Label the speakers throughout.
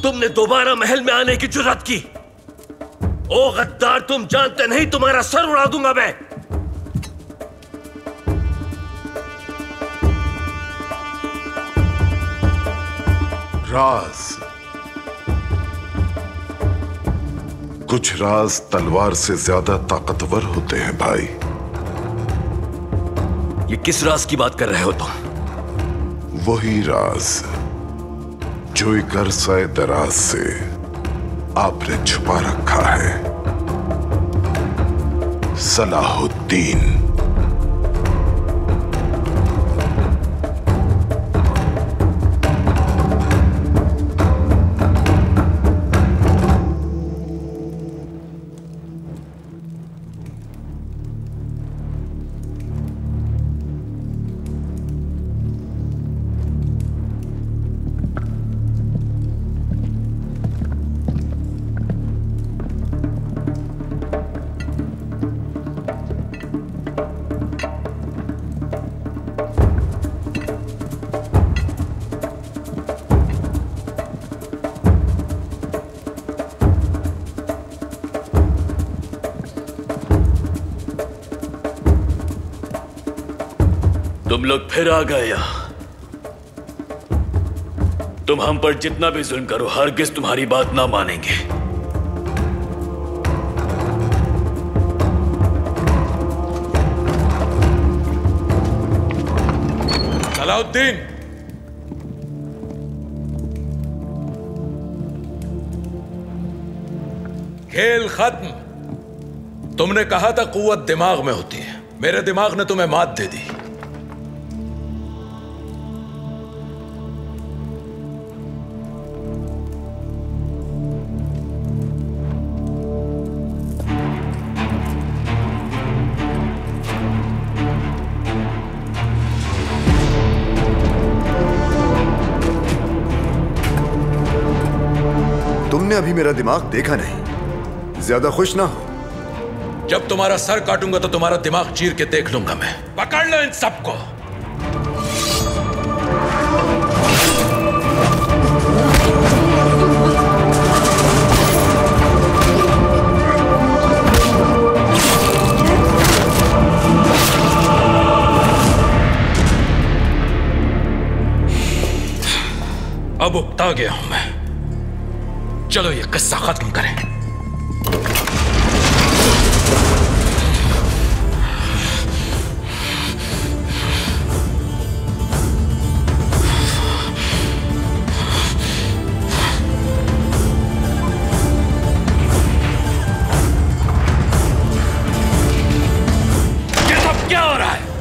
Speaker 1: तुमने दोबारा महल में आने की जुर्रत की? ओ गद्दार, तुम जानते नहीं तुम्हारा सर उड़ा दूंगा मैं।
Speaker 2: राज, कुछ राज तलवार से ज्यादा ताकतवर होते हैं भाई।
Speaker 1: ये किस राज की बात कर रहे हो तुम?
Speaker 2: वही राज जो एक अरसे दराज से आपने छुपा रखा है। सलाहुद्दीन।
Speaker 1: तुम लोग फिर आ गए यहाँ। तुम हम पर जितना भी जुल्म करो, हरगिज तुम्हारी बात ना मानेंगे।
Speaker 3: सलाहुद्दीन, खेल खत्म। तुमने कहा था कुव्वत दिमाग में होती है, मेरे दिमाग ने तुम्हें मात दे दी।
Speaker 4: तुमने अभी मेरा दिमाग देखा नहीं, ज्यादा खुश ना हो।
Speaker 3: जब तुम्हारा सर काटूंगा तो तुम्हारा दिमाग चीर के देख लूंगा मैं। पकड़ लो इन सबको। अब उकता गया हूं मैं। चलो ये किस्सा खत्म करें। ये सब क्या हो रहा है?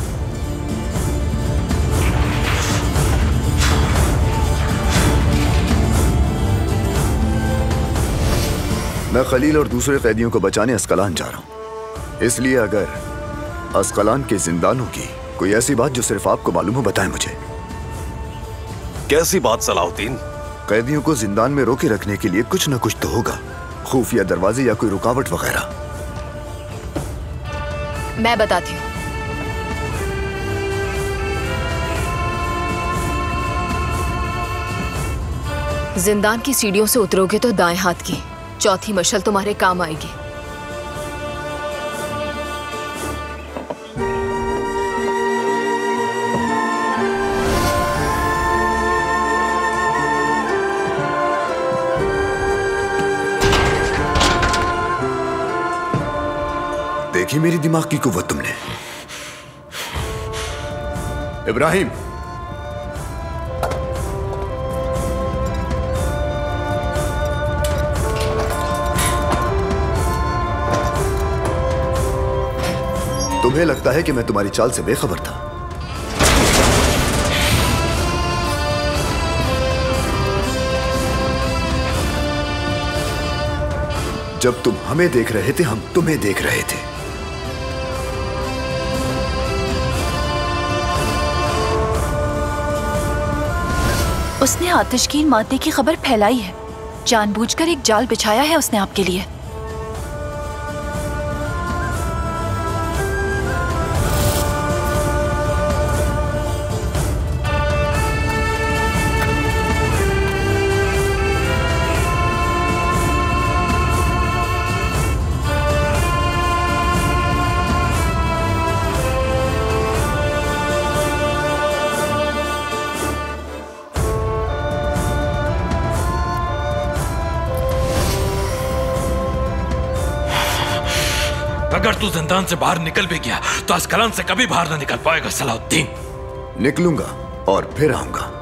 Speaker 4: मैं खलील और दूसरे कैदियों को बचाने अस्कलान जा रहा हूँ। इसलिए अगर अस्कलान के जिंदानों की कोई ऐसी बात जो सिर्फ आपको मालूम हो, बताएं मुझे।
Speaker 5: कैसी बात सलाहुद्दीन?
Speaker 4: कैदियों को जिंदान में रोके रखने के लिए कुछ न कुछ तो होगा, खुफिया दरवाजे या कोई रुकावट वगैरह।
Speaker 6: मैं बताती हूँ। जिंदान की सीढ़ियों से उतरोगे तो दाएं हाथ की चौथी मशल तुम्हारे काम आएगी।
Speaker 4: देखी मेरी दिमाग की कुव्वत तुमने। इब्राहिम, तुम्हें लगता है कि मैं तुम्हारी चाल से बेखबर था? जब तुम हमें देख रहे थे, हम तुम्हें देख रहे थे।
Speaker 7: उसने आतिशगीर मारने की खबर फैलाई है। जानबूझकर एक जाल बिछाया है उसने आपके लिए।
Speaker 3: अगर तू जिंदान से बाहर निकल भी गया तो अस्कलान से कभी बाहर ना निकल पाएगा सलाहुद्दीन।
Speaker 4: निकलूंगा और फिर आऊंगा।